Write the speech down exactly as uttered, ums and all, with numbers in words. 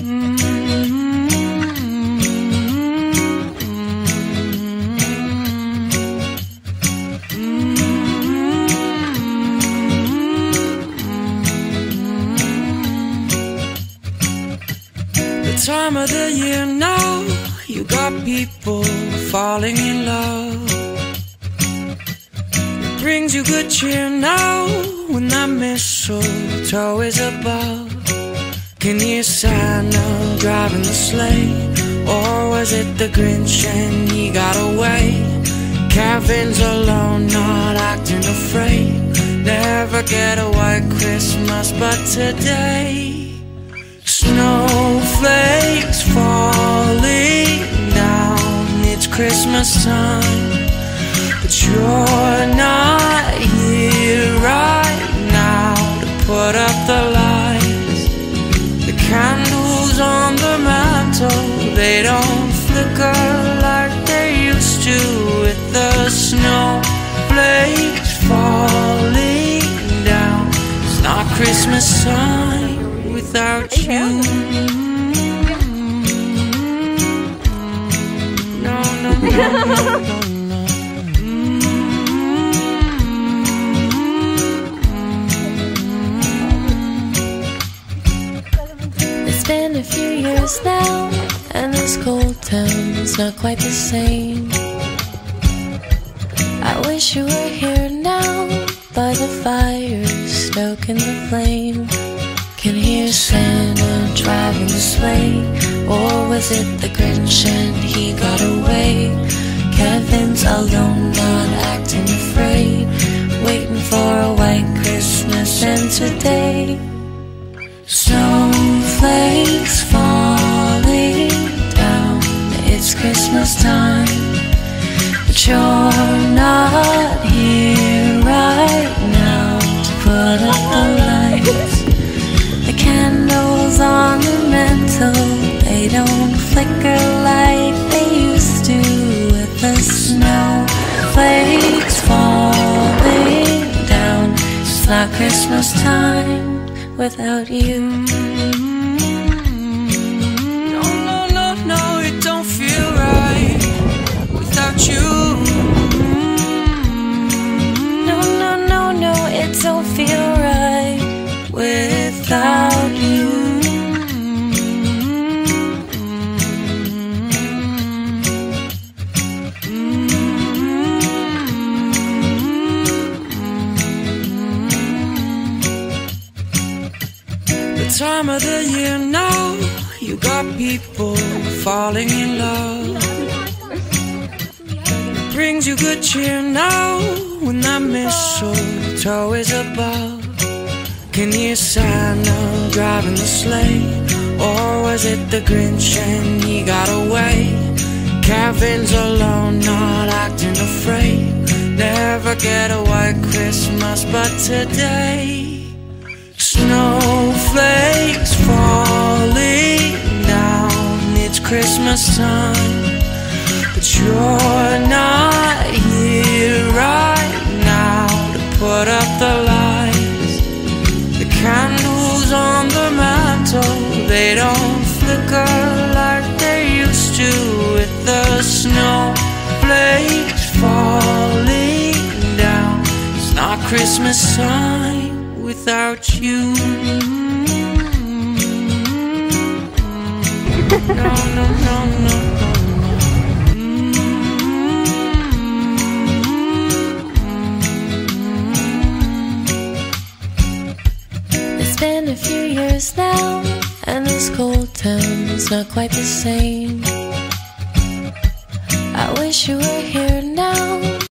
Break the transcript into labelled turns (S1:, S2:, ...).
S1: Time of the year now, you got people falling in love. It brings you good cheer now when that mistletoe is above. Can you hear Santa driving the sleigh? Or was it the Grinch and he got away? Kevin's alone, not acting afraid. Never get a white Christmas, but today snowflakes falling down. It's Christmas time, but you're not here right now to put up the lights. The candles on the mantle, they don't flicker like they used to. With the snowflakes falling down, it's not Christmas time without you. No, no, no, no, no, no.
S2: It's been a few years now, and this cold town's not quite the same. I wish you were here now, by the fire, stoking the flame. Can hear Santa driving the sleigh. Or was it the Grinch and he got away? Kevin's alone, not acting afraid, waiting for a white Christmas. And today snowflakes falling down. It's Christmas time, but you're not here right now to put up the lights. The candles on the mantle, they don't flicker like they used to. With the snowflakes falling down, it's not Christmas time without you.
S1: No, no, no, no, it don't feel right without you.
S2: No, no, no, no, it don't feel right without you.
S1: The time of the year now, you got people falling in love. It brings you good cheer now when that mistletoe is above. Can you hear Santa driving the sleigh? Or was it the Grinch and he got away? Kevin's alone, not acting afraid. Never get a white Christmas, but today snowflakes falling down. It's Christmas time, but you're not here right now to put up the lights. The candles on the mantle, they don't flicker like they used to. With the snowflakes falling down, it's not Christmas time without you. No, no, no, no, no.
S2: It's been a few years now, and this cold town's not quite the same. I wish you were here now,